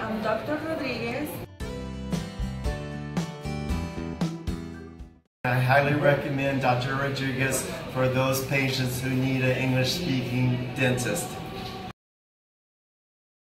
I'm Dr. Rodriguez. I highly recommend Dr. Rodriguez for those patients who need an English-speaking dentist.